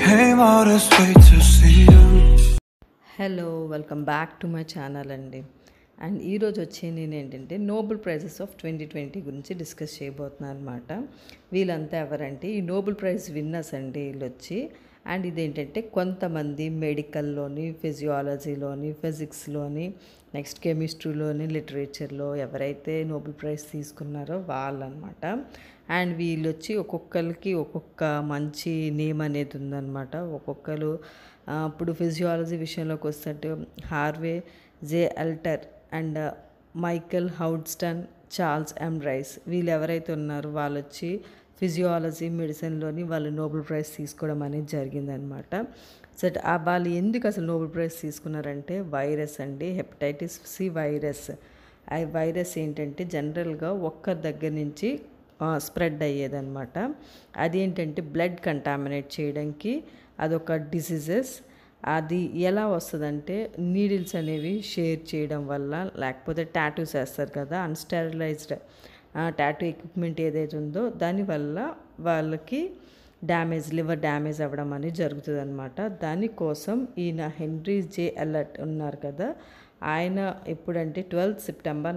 came all this way to see you. Hello welcome back to my channel అండి. And ఈరోజు వచ్చి నేను ఏంటంటే నోబెల్ ప్రైజెస్ ఆఫ్ 2020 గురించి డిస్కస్ చేయబోతున్నాను అనమాట. వీళ్ళంతా ఎవరంటే ఈ నోబెల్ ప్రైజ్ విన్నర్స్ అండి వీళ్ళు వచ్చి. అండ్ ఇదేంటంటే కొంతమంది మెడికల్లోని, ఫిజియాలజీలోని, ఫిజిక్స్లోని, నెక్స్ట్ కెమిస్ట్రీలోని, లిటరేచర్లో ఎవరైతే నోబెల్ ప్రైజ్ తీసుకున్నారో వాళ్ళనమాట. అండ్ వీళ్ళు వచ్చి ఒక్కొక్కరికి ఒక్కొక్క మంచి నేమ్ అనేది ఉందన్నమాట. ఒక్కొక్కరు ఇప్పుడు ఫిజియాలజీ విషయంలోకి వస్తే Harvey J Alter and Michael Houghton, Charles M Rice వీళ్ళు ఎవరైతే ఉన్నారో వాళ్ళు వచ్చి ఫిజియాలజీ మెడిసిన్లోని వాళ్ళు నోబెల్ ప్రైజ్ తీసుకోవడం అనేది జరిగిందనమాట. సో వాళ్ళు ఎందుకు అసలు నోబెల్ ప్రైజ్ తీసుకున్నారంటే వైరస్ అండి, హెపటైటిస్ సి వైరస్. ఆ వైరస్ ఏంటంటే జనరల్గా ఒక్కరి దగ్గర నుంచి స్ప్రెడ్ అయ్యేదన్నమాట. అదేంటంటే బ్లడ్ కంటామినేట్ చేయడానికి అదొక డిసీజెస్. అది ఎలా వస్తుందంటే నీడిల్స్ అనేవి షేర్ చేయడం వల్ల, లేకపోతే టాటూస్ వేస్తారు కదా, అన్స్టెరిలైజ్డ్ టాటూ ఎక్విప్మెంట్ ఏదైతే ఉందో దానివల్ల వాళ్ళకి లివర్ డ్యామేజ్ అవ్వడం అనేది జరుగుతుంది అనమాట. దానికోసం ఈయన హెన్రీ జే అలర్ట్ ఉన్నారు కదా, ఆయన ఎప్పుడంటే 12 సెప్టెంబర్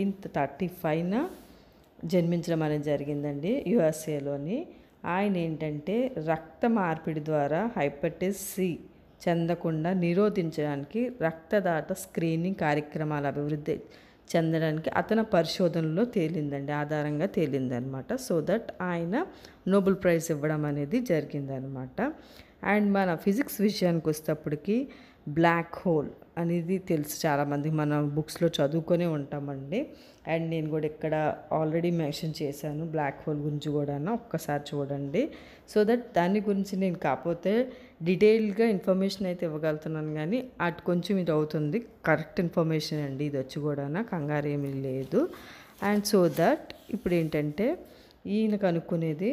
1935 జన్మించడం అనేది జరిగిందండి యుఎస్ఏలోని. ఆయన ఏంటంటే రక్త మార్పిడి ద్వారా హెపటైటిస్ సి చెందకుండా నిరోధించడానికి రక్తదాత స్క్రీనింగ్ కార్యక్రమాల అభివృద్ధి చెందడానికి అతని పరిశోధనలో ఆధారంగా తేలిందనమాట. సో దట్ ఆయన నోబెల్ ప్రైజ్ ఇవ్వడం అనేది జరిగిందనమాట. అండ్ మన ఫిజిక్స్ విషయానికి వచ్చేటప్పటికి బ్లాక్ హోల్ అనేది తెలుసు, చాలామంది మన బుక్స్లో చదువుకొనే ఉంటామండి. అండ్ నేను కూడా ఇక్కడ ఆల్రెడీ మెన్షన్ చేశాను బ్లాక్ హోల్ గురించి కూడా, ఒక్కసారి చూడండి. సో దట్ దాని గురించి నేను కాకపోతే డీటెయిల్గా ఇన్ఫర్మేషన్ అయితే ఇవ్వగలుగుతున్నాను, కానీ అటు కొంచెం ఇది అవుతుంది. కరెక్ట్ ఇన్ఫర్మేషన్ అండి ఇది వచ్చి కూడా, కంగారు ఏమీ లేదు. అండ్ సో దట్ ఇప్పుడు ఏంటంటే ఈయన కనుక్కునేది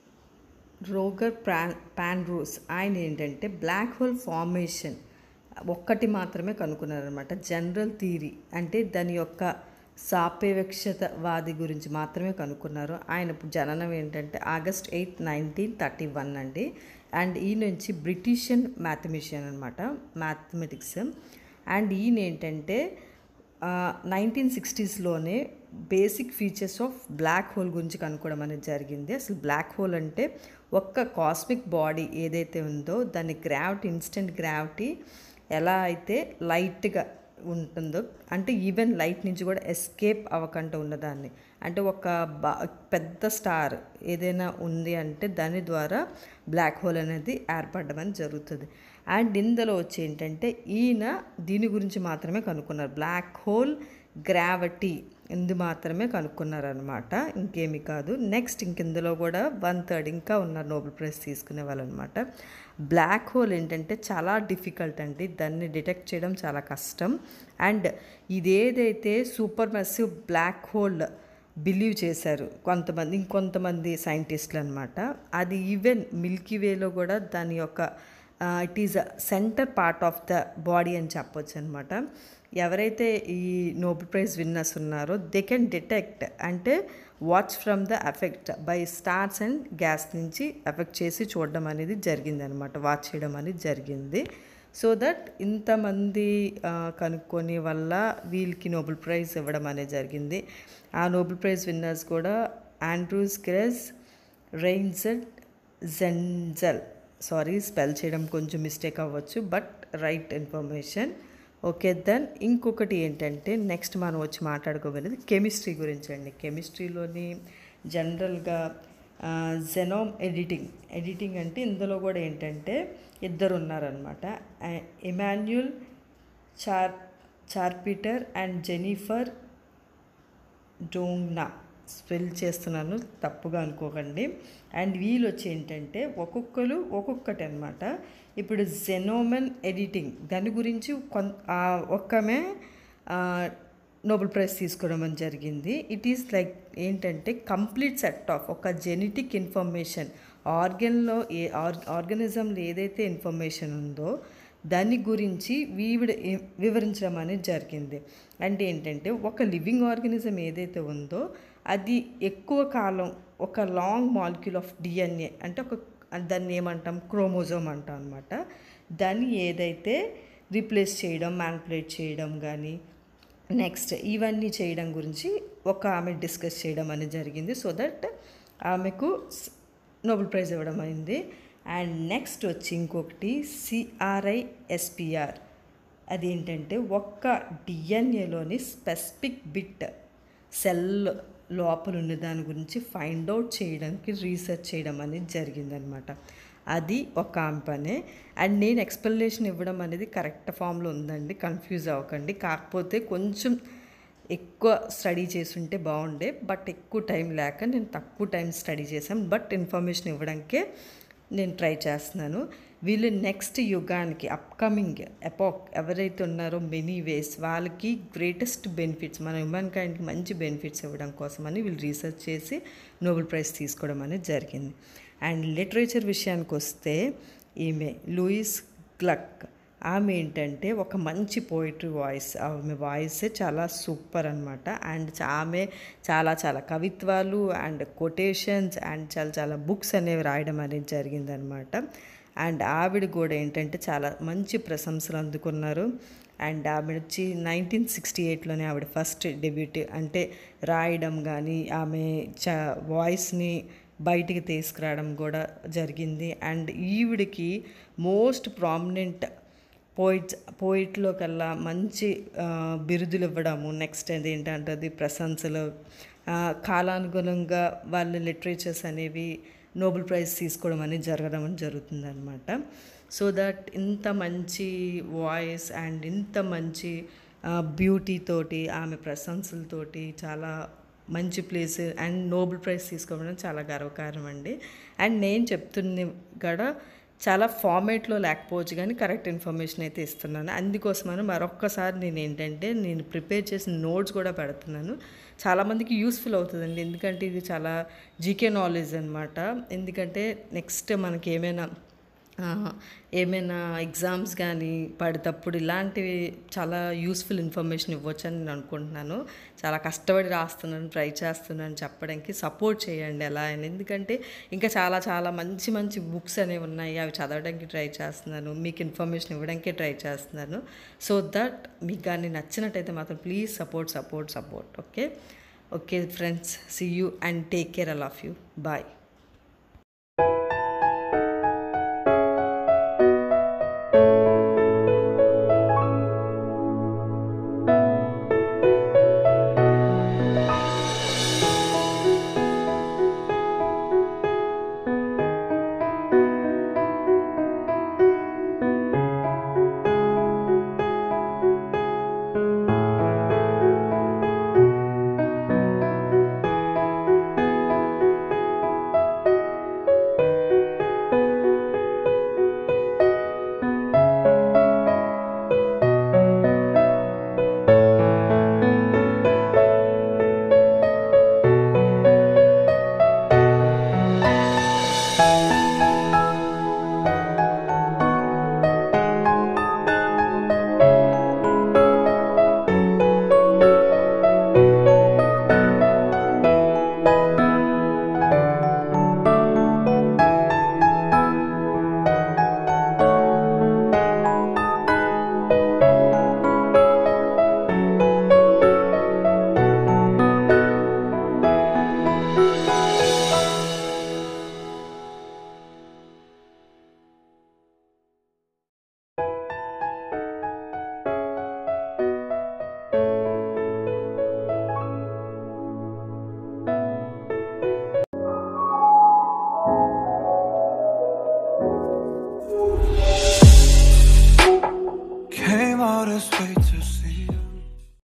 రోగర్ పాండ్రూస్. ఆయన ఏంటంటే బ్లాక్ హోల్ ఫార్మేషన్ ఒక్కటి మాత్రమే కనుక్కున్నారనమాట. జనరల్ థియరీ అంటే దాని యొక్క సాపేక్షతవాది గురించి మాత్రమే కనుక్కున్నారు. ఆయన జననం ఏంటంటే August 8, 1931 అండి. అండ్ ఈ నుంచి బ్రిటిషియన్ మ్యాథమెటిషియన్ అనమాట, మ్యాథమెటిక్స్. అండ్ ఈయన ఏంటంటే 1960sలోనే basic features of black hole గురించి కనుక్కోవడం అనేది జరిగింది. అసలు బ్లాక్ హోల్ అంటే ఒక్క కాస్మిక్ బాడీ ఏదైతే ఉందో దాని గ్రావిటీ, ఇన్స్టెంట్ గ్రావిటీ ఎలా అయితే లైట్గా ఉంటుందో, అంటే ఈవెన్ లైట్ నుంచి కూడా ఎస్కేప్ అవ్వకుండా ఉన్నదాన్ని, అంటే ఒక పెద్ద స్టార్ ఏదైనా ఉంది అంటే దాని ద్వారా బ్లాక్ హోల్ అనేది ఏర్పడడం అనేది జరుగుతుంది. అండ్ ఇందులో వచ్చి ఏంటంటే ఈయన దీని గురించి మాత్రమే కనుక్కున్నారు, బ్లాక్ హోల్ గ్రావిటీ ఇందు మాత్రమే కనుక్కున్నారనమాట, ఇంకేమీ కాదు. నెక్స్ట్ ఇందులో కూడా 1/3 ఇంకా ఉన్నారు నోబెల్ ప్రైజ్ తీసుకునే వాళ్ళు అనమాట. బ్లాక్ హోల్ ఏంటంటే చాలా డిఫికల్ట్ అండి, దాన్ని డిటెక్ట్ చేయడం చాలా కష్టం. అండ్ ఇదేదైతే super massive black hole believe చేశారు ఇంకొంతమంది సైంటిస్టులు అనమాట, అది ఈవెన్ మిల్కీ వేలో కూడా దాని యొక్క it is center part of the body అని చెప్పొచ్చు అనమాట. ఎవరైతే ఈ నోబెల్ ప్రైజ్ విన్నర్స్ ఉన్నారో దే కెన్ డిటెక్ట్, అంటే watch from the effect by stars and gas నుంచి ఎఫెక్ట్ చేసి చూడడం అనేది జరిగింది అనమాట, వాచ్ చేయడం అనేది జరిగింది. సో దట్ ఇంతమంది కనుక్కొని వల్ల వీళ్ళకి నోబెల్ ప్రైజ్ ఇవ్వడం అనేది జరిగింది. ఆ నోబెల్ ప్రైజ్ విన్నర్స్ కూడా ఆండ్రూస్ గ్రెస్, రెయిన్జెడ్ జెంజల్, సారీ స్పెల్ చేయడం కొంచెం మిస్టేక్ అవ్వచ్చు, but right information. Okay, then ఇంకొకటి ఏంటంటే నెక్స్ట్ మనం వచ్చి మాట్లాడుకోగలిగేది కెమిస్ట్రీ గురించి అండి. కెమిస్ట్రీలోని జనరల్గా జెనోమ్ ఎడిటింగ్ అంటే ఇందులో కూడా ఏంటంటే ఇద్దరు ఉన్నారనమాట, Emmanuelle Charpentier and Jennifer Doudna. Spell చేస్తున్నాను, తప్పుగా అనుకోకండి. అండ్ వీళ్ళు వచ్చి ఏంటంటే ఒక్కొక్కరు ఒక్కొక్కటి అనమాట. ఇప్పుడు జెనోమెన్ ఎడిటింగ్ దాని గురించి ఒక్కమే నోబెల్ ప్రైజ్ తీసుకోవడం అని జరిగింది. ఇట్ ఈస్ లైక్ ఏంటంటే కంప్లీట్ సెట్ ఆఫ్ ఒక జెనెటిక్ ఇన్ఫర్మేషన్, ఆర్గనిజంలో ఏదైతే ఇన్ఫర్మేషన్ ఉందో దాని గురించి వివరించడం అనేది జరిగింది. అంటే ఏంటంటే ఒక లివింగ్ ఆర్గనిజం ఏదైతే ఉందో అది ఎక్కువ కాలం ఒక లాంగ్ మాలిక్యూల్ ఆఫ్ డిఎన్ఏ, అంటే దాన్ని ఏమంటాం, క్రోమోజోమ్ అంటాం అనమాట. దాన్ని ఏదైతే రీప్లేస్ చేయడం, మ్యానిపులేట్ చేయడం కానీ నెక్స్ట్ ఇవన్నీ చేయడం గురించి ఒక ఆమె డిస్కస్ చేయడం అనేది జరిగింది. సో దట్ ఆమెకు నోబెల్ ప్రైజ్ ఇవ్వడం అయింది. అండ్ నెక్స్ట్ వచ్చి ఇంకొకటి CRISPR. అదేంటంటే ఒక్క డిఎన్ఏలోని స్పెసిఫిక్ బిట్ సెల్ లోపల ఉన్న దాని గురించి ఫైండ్ అవుట్ చేయడానికి రీసెర్చ్ చేయడం అనేది జరిగిందనమాట. అది ఒక ఆమె పనే. అండ్ నేను ఎక్స్ప్లెనేషన్ ఇవ్వడం అనేది కరెక్ట్ ఫామ్లో ఉందండి, కన్ఫ్యూజ్ అవ్వకండి. కాకపోతే కొంచెం ఎక్కువ స్టడీ చేసుంటే బాగుండే, బట్ ఎక్కువ టైం లేక నేను తక్కువ టైం స్టడీ చేశాను. బట్ ఇన్ఫర్మేషన్ ఇవ్వడానికే నేను ట్రై చేస్తున్నాను. వీళ్ళు నెక్స్ట్ యుగానికి అప్కమింగ్ ఎపాక్ ఎవరైతే ఉన్నారో మెనీ వేస్ వాళ్ళకి గ్రేటెస్ట్ బెనిఫిట్స్, మన హ్యూమన్ కైండ్కి మంచి బెనిఫిట్స్ ఇవ్వడం కోసమని వీళ్ళు రీసెర్చ్ చేసి నోబెల్ ప్రైజ్ తీసుకోవడం అనేది జరిగింది. అండ్ లిటరేచర్ విషయానికి వస్తే ఈమె లూయిస్ గ్లక్. ఆమె ఏంటంటే ఒక మంచి పోయిటరీ వాయిస్, ఆమె వాయిస్ చాలా సూపర్ అనమాట. అండ్ ఆమె చాలా చాలా కవిత్వాలు అండ్ కొటేషన్స్ అండ్ చాలా చాలా బుక్స్ అనేవి రాయడం అనేది జరిగిందనమాట. అండ్ ఆవిడ కూడా ఏంటంటే చాలా మంచి ప్రశంసలు అందుకున్నారు. అండ్ ఆవిడ వచ్చి 1968లోనే ఆవిడ ఫస్ట్ డెబ్యూట్ అంటే రాయడం కానీ ఆమె వాయిస్ని బయటికి తీసుకురావడం కూడా జరిగింది. అండ్ ఈవిడికి మోస్ట్ ప్రామినెంట్ పోయిట్లో కల్లా మంచి బిరుదులు ఇవ్వడము, నెక్స్ట్ అదేంటంటే అది ప్రశంసలు, కాలానుగుణంగా వాళ్ళ లిటరేచర్స్ అనేవి నోబెల్ ప్రైజ్ తీసుకోవడం అనేది జరుగుతుందన్నమాట. సో దట్ ఇంత మంచి వాయిస్ అండ్ ఇంత మంచి బ్యూటీ తోటి ఆమె ప్రశంసలతోటి చాలా మంచి ప్లేస్ అండ్ నోబెల్ ప్రైజ్ తీసుకోవడం చాలా గర్వకారం అండి. అండ్ నేను చెప్తుంది కూడా చాలా ఫార్మేట్లో లేకపోవచ్చు కానీ కరెక్ట్ ఇన్ఫర్మేషన్ అయితే ఇస్తున్నాను. అందుకోసమని మరొక్కసారి నేను ప్రిపేర్ చేసిన నోట్స్ కూడా పెడుతున్నాను. చాలామందికి యూస్ఫుల్ అవుతుందండి, ఎందుకంటే ఇది చాలా జీకే నాలెడ్జ్ అనమాట. ఎందుకంటే నెక్స్ట్ మనకి ఏమైనా ఎగ్జామ్స్ కానీ పడేటప్పుడు ఇలాంటివి చాలా యూస్ఫుల్ ఇన్ఫర్మేషన్ ఇవ్వచ్చు అని నేను అనుకుంటున్నాను. చాలా కష్టపడి రాస్తున్నాను, ట్రై చేస్తున్నాను చెప్పడానికి. సపోర్ట్ చేయండి ఎలా అని, ఎందుకంటే ఇంకా చాలా చాలా మంచి మంచి బుక్స్ అనేవి ఉన్నాయి, అవి చదవడానికి ట్రై చేస్తున్నాను, మీకు ఇన్ఫర్మేషన్ ఇవ్వడానికి ట్రై చేస్తున్నాను. సో దట్ మీకు కానీ నచ్చినట్టయితే మాత్రం please support. Okay friends, see you and take care. I love you. Bye. Came all this way to